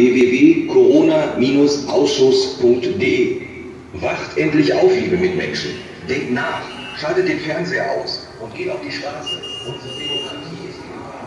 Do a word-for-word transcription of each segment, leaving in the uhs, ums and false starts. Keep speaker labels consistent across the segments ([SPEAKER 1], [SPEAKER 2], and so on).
[SPEAKER 1] w w w punkt corona Bindestrich ausschuss punkt de. Wacht endlich auf, liebe Mitmenschen. Denkt nach, schaltet den Fernseher aus und geht auf die Straße. Unsere Demokratie ist in Gefahr.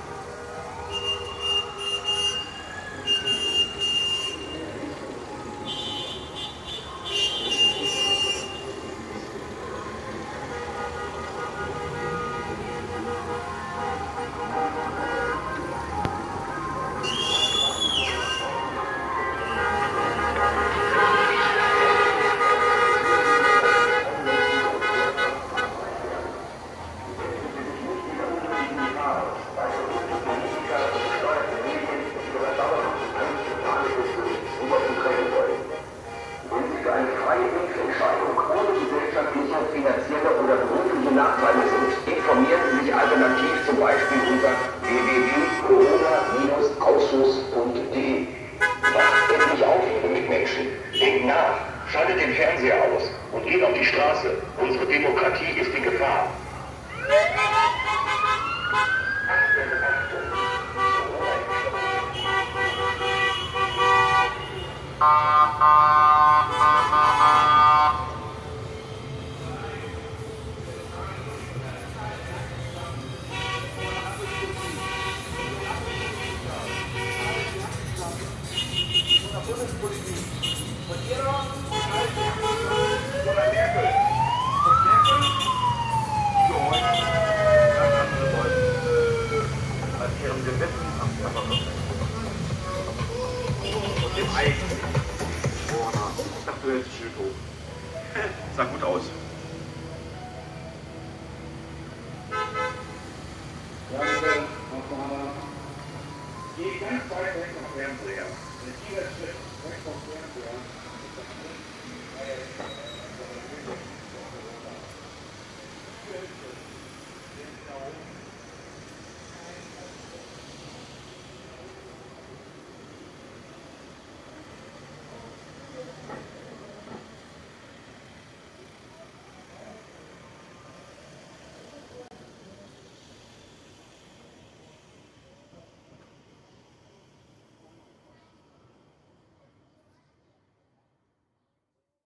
[SPEAKER 2] Finanzielle oder berufliche Nachteile sind, informieren Sie sich alternativ zum Beispiel unter w w w punkt corona Bindestrich ausschuss punkt de. Wacht endlich auf, liebe Mitmenschen. Denkt nach, schaltet den Fernseher aus und geht auf die Straße. Unsere Demokratie ist in Gefahr.
[SPEAKER 3] Bundespolitik von ihrer von der Merkel. Von Merkel gehorcht an andere Leute. An ihren Gesetzen am Körper. Und dem eigenen. Boah, das wird jetzt schön hoch. Sah gut aus. Ja, bitte, geht ganz weit weg vom Fernseher. Wenn ihr das recht vom Fernseher